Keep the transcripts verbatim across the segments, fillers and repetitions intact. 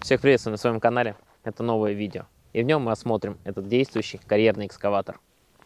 Всех приветствую на своем канале. Это новое видео. И в нем мы осмотрим этот действующий карьерный экскаватор.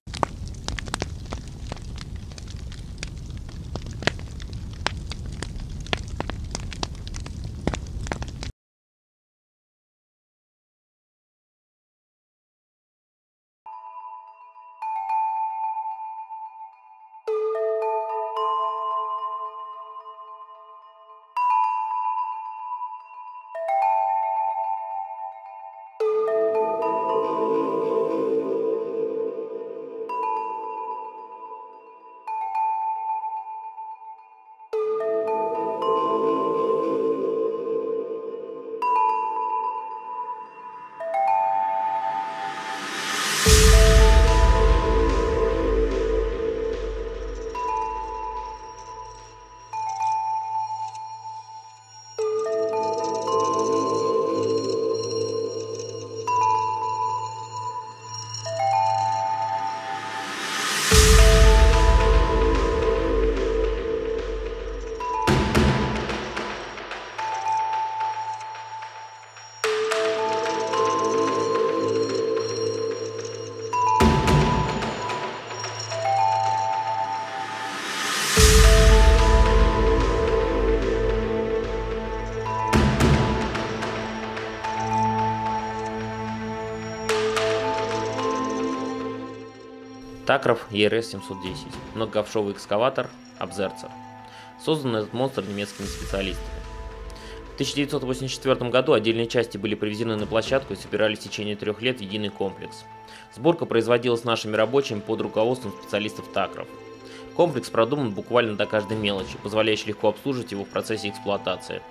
Такров и эр эс семьсот десять. Многоковшовый экскаватор Абзерцер. Создан этот монстр немецкими специалистами. В тысяча девятьсот восемьдесят четвёртом году отдельные части были привезены на площадку и собирались в течение трех лет в единый комплекс. Сборка производилась нашими рабочими под руководством специалистов Такров. Комплекс продуман буквально до каждой мелочи, позволяющий легко обслуживать его в процессе эксплуатации.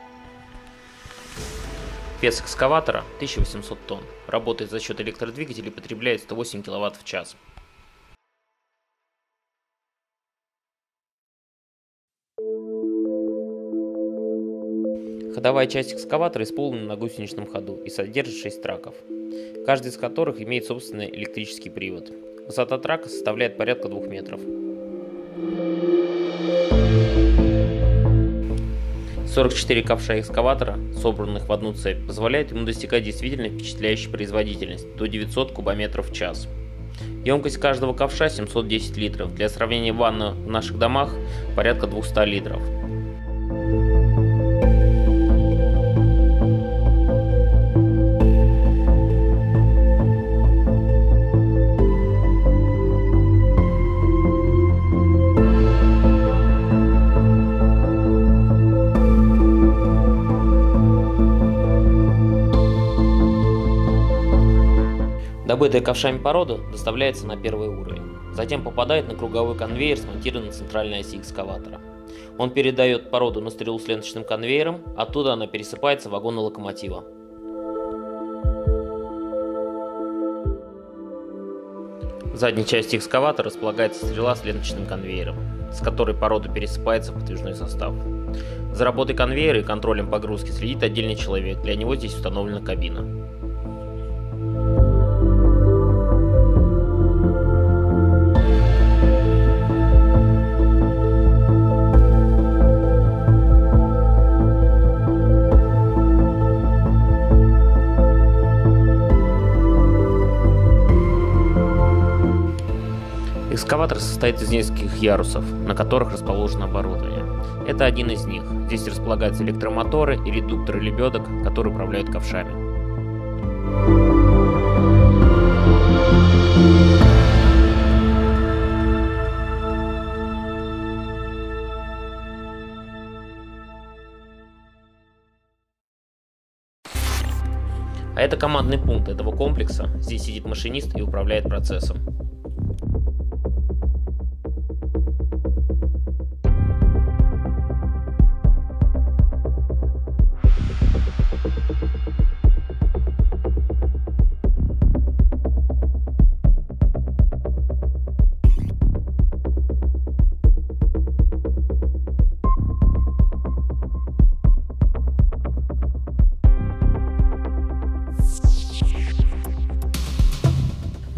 Вес экскаватора тысяча восемьсот тонн. Работает за счет электродвигателя и потребляет сто восемь киловатт в час. Ходовая часть экскаватора исполнена на гусеничном ходу и содержит шесть траков, каждый из которых имеет собственный электрический привод. Высота трака составляет порядка двух метров. сорок четыре ковша экскаватора, собранных в одну цепь, позволяют ему достигать действительно впечатляющей производительности до девятисот кубометров в час. Емкость каждого ковша семьсот десять литров, для сравнения ванна в наших домах порядка двухсот литров. Добытая ковшами порода доставляется на первый уровень, затем попадает на круговой конвейер, смонтированный на центральной оси экскаватора. Он передает породу на стрелу с ленточным конвейером, оттуда она пересыпается в вагоны локомотива. В задней части экскаватора располагается стрела с ленточным конвейером, с которой порода пересыпается в подвижной состав. За работой конвейера и контролем погрузки следит отдельный человек, для него здесь установлена кабина. Экскаватор состоит из нескольких ярусов, на которых расположено оборудование. Это один из них. Здесь располагаются электромоторы и редукторы лебедок, которые управляют ковшами. А это командный пункт этого комплекса. Здесь сидит машинист и управляет процессом.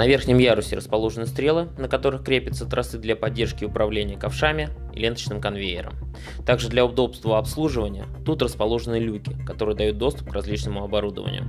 На верхнем ярусе расположены стрелы, на которых крепятся тросы для поддержки управления ковшами и ленточным конвейером. Также для удобства обслуживания тут расположены люки, которые дают доступ к различному оборудованию.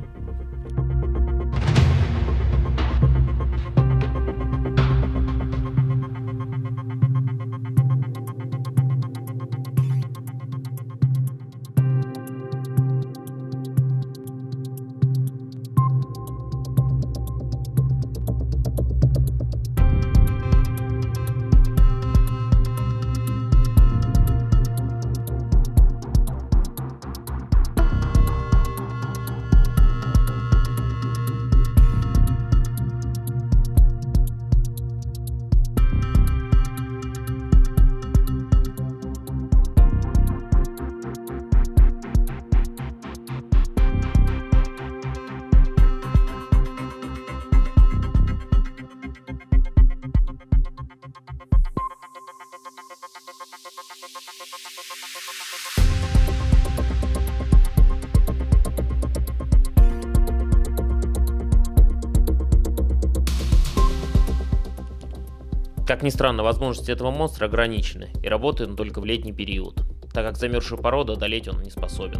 Как ни странно, возможности этого монстра ограничены, и работает он только в летний период, так как замерзшую породу одолеть он не способен.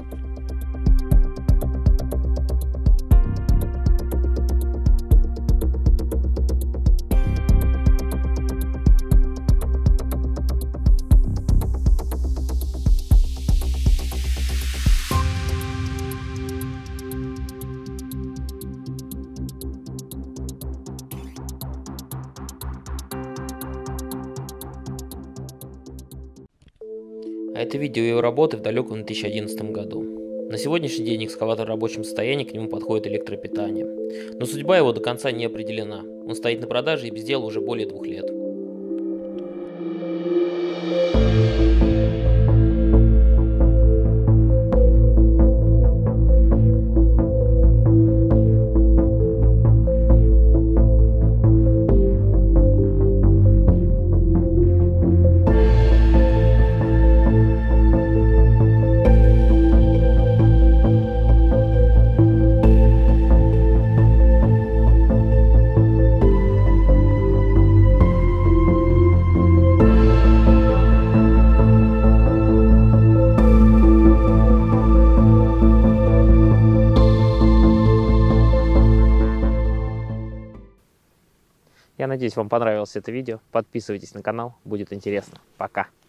А это видео его работы в далеком две тысячи одиннадцатом году. На сегодняшний день экскаватор в рабочем состоянии, к нему подходит электропитание. Но судьба его до конца не определена. Он стоит на продаже и без дела уже более двух лет. Я надеюсь, вам понравилось это видео. Подписывайтесь на канал, будет интересно. Пока!